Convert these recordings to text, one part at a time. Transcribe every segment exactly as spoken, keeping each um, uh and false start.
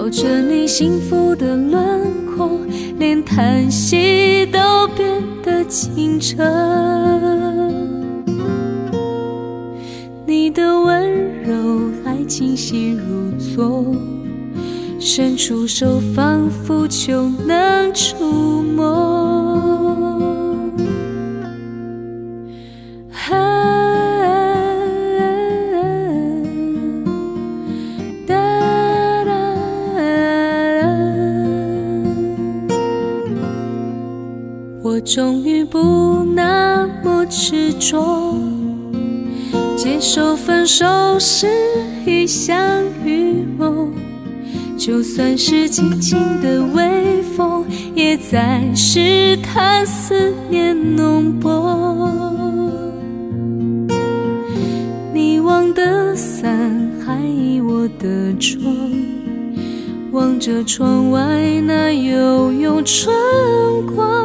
抱着你幸福的轮廓，连叹息都变得清澈。你的温柔还清晰如昨，伸出手仿佛就能触摸。我终于不那么执着，接受分手是一厢预谋，就算是轻轻的微风，也在试探思念浓薄。你忘的伞还倚我的窗，望着窗外那悠悠春光。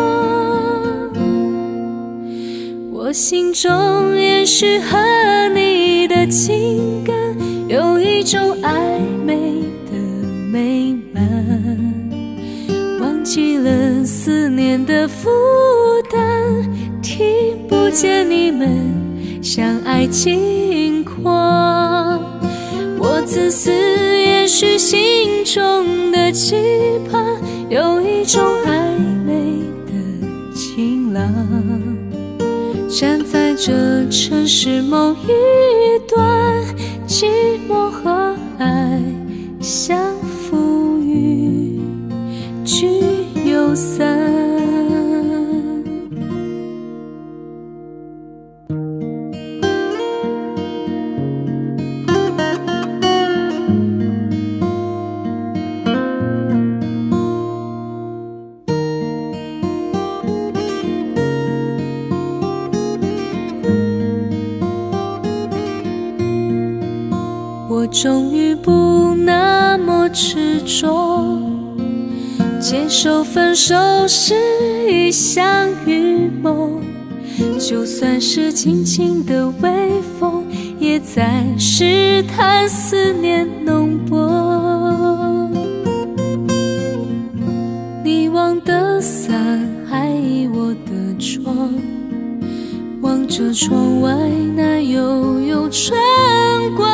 我心中也许和你的情感有一种暧昧的美满，忘记了思念的负担，听不见你们相爱轻狂。我自私，也许心中的期盼有一种暧昧的晴朗，站在这城市某一端，寂寞和爱相扶与聚又散。我终于不那么执着，接受分手是一厢预谋，就算是轻轻的微风，也在试探思念浓薄。你忘的伞还倚我的窗，望着窗外那悠悠春光。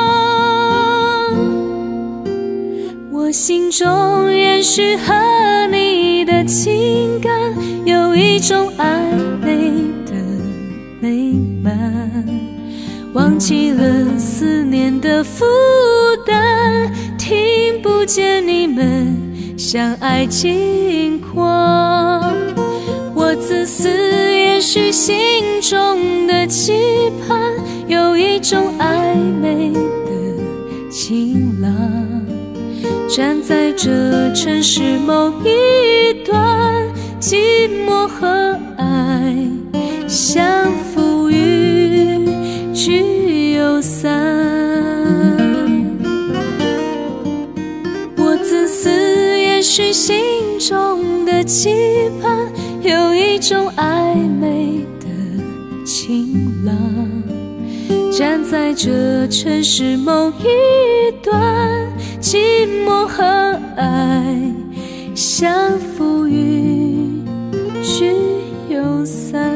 我心中也许和你的情感有一种暧昧的美满，忘记了思念的负担，听不见你们相爱轻狂。我自私，也许心中的期盼有一种暧昧的晴朗，站在这城市某一端，寂寞和爱相扶与聚又散。我自私，也许心中的期盼有一种暧昧的晴朗，站在这城市某一端，寂寞和爱相扶与聚又散。